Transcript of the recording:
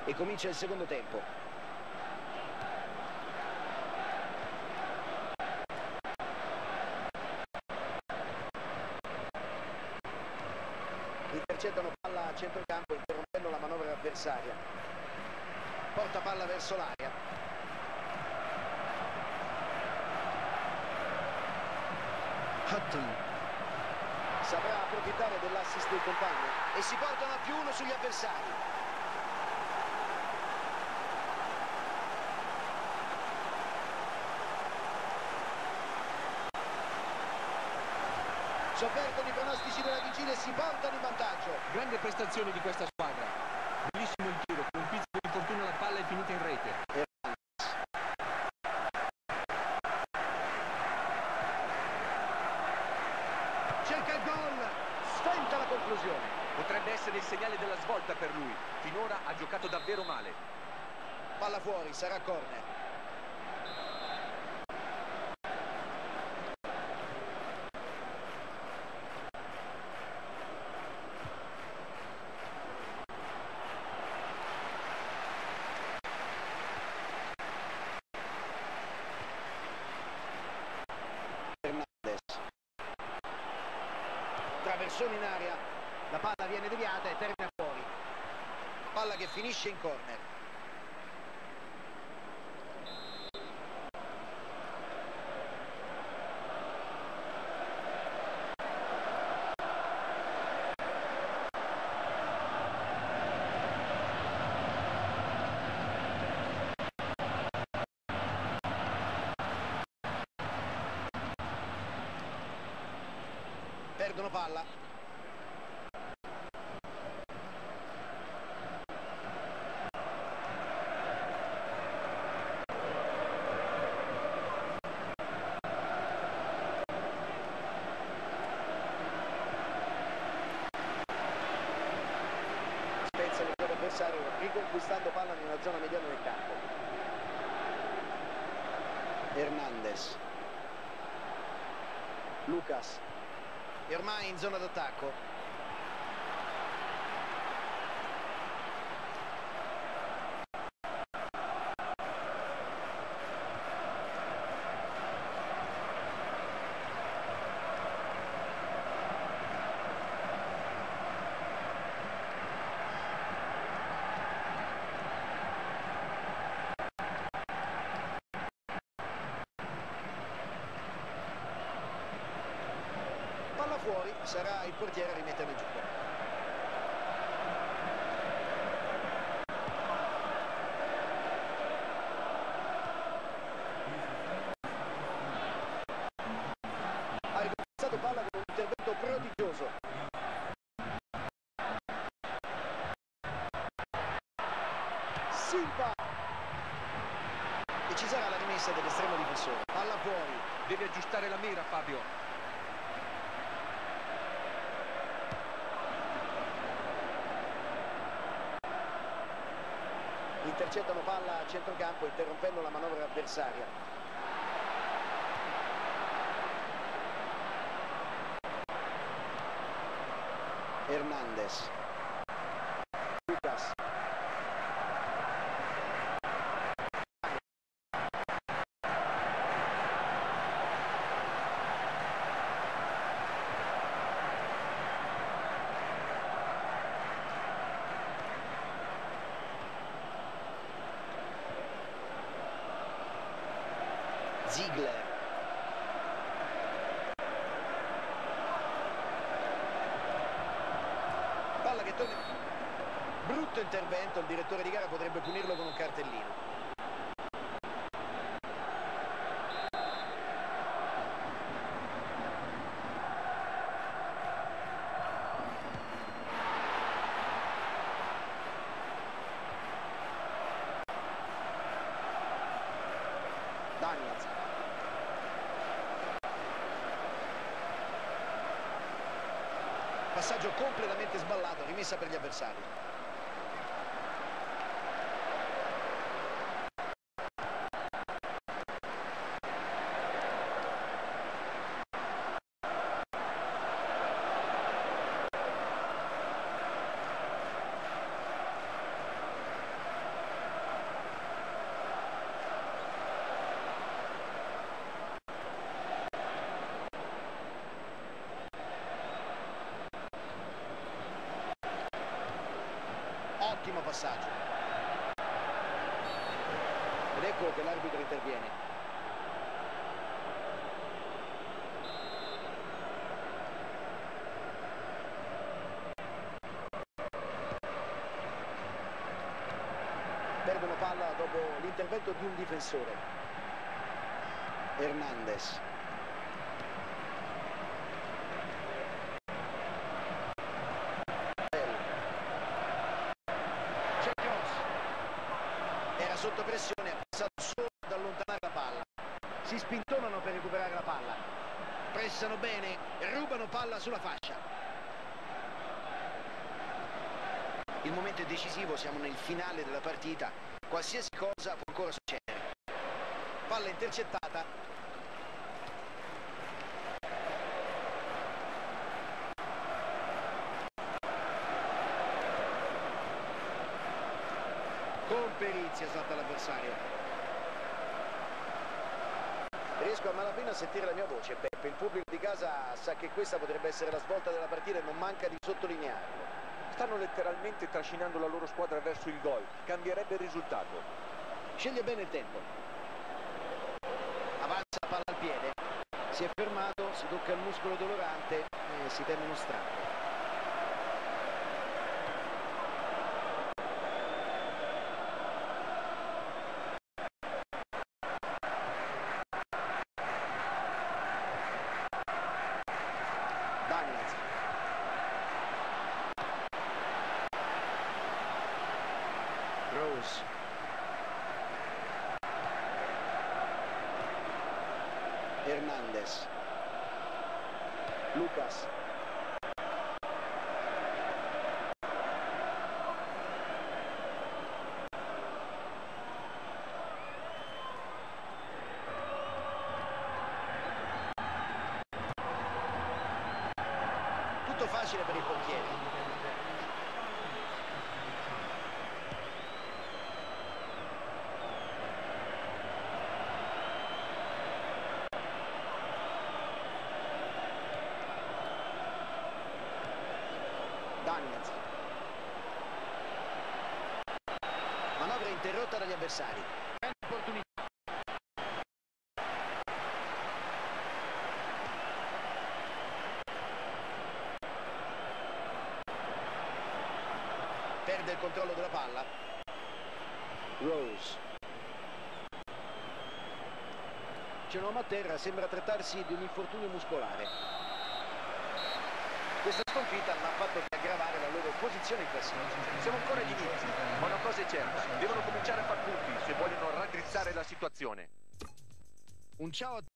E comincia il secondo tempo. Intercettano palla a centrocampo interrompendo la manovra avversaria. Porta palla verso l'area. Hutton saprà approfittare dell'assist del compagno e si portano a +1 sugli avversari. Soffertono i pronostici della vigilia e si portano in vantaggio. Grande prestazione di questa squadra. Bellissimo il tiro, con un piccolo infortunio la palla è finita in rete. Cerca il gol, sfenta la conclusione. Potrebbe essere il segnale della svolta per lui. Finora ha giocato davvero male. Palla fuori, sarà corner. Traversone in aria, la palla viene deviata e termina fuori. Palla che finisce in corner. Perdono palla. Spezza il gioco avversario riconquistando palla nella zona mediana del campo. Hernandez. Lucas. E ormai in zona d'attacco. Palla fuori, sarà il portiere a rimettere in gioco. Ha riconquistato palla con un intervento prodigioso. Silva! E ci sarà la rimessa dell'estremo difensore. Palla fuori. Deve aggiustare la mira, Fabio. Intercettano palla a centrocampo interrompendo la manovra avversaria. Hernandez. Lucas. Ziegler. Palla che torna. Brutto intervento, il direttore di gara potrebbe punirlo con un cartellino. Daniels. Passaggio completamente sballato, rimessa per gli avversari. Ottimo passaggio. Ed ecco che l'arbitro interviene. Perdono palla dopo l'intervento di un difensore. Hernandez. C'è Cross. Era sotto pressione, ha pensato solo ad allontanare la palla. Si spintonano per recuperare la palla. Pressano bene, rubano palla sulla fascia. Il momento è decisivo, siamo nel finale della partita, qualsiasi cosa può ancora succedere. Palla intercettata. Con perizia salta l'avversario. Riesco a malapena a sentire la mia voce, Peppe. Il pubblico di casa sa che questa potrebbe essere la svolta della partita e non manca di sottolinearlo. Stanno letteralmente trascinando la loro squadra verso il gol. Cambierebbe il risultato. Sceglie bene il tempo. Avanza la palla al piede. Si è fermato, si tocca il muscolo dolorante e si teme uno strappo. Rose. Hernandez. Lucas. Tutto facile per il portiere. Daniels. Manovra interrotta dagli avversari. Grande opportunità. Perde il controllo della palla. Rose. C'è un uomo a terra, sembra trattarsi di un infortunio muscolare. Questa sconfitta non ha fatto che aggravare la loro posizione in classifica. Siamo ancora agli inizi, ma una cosa è certa, devono cominciare a far punti se vogliono raddrizzare la situazione. Un ciao a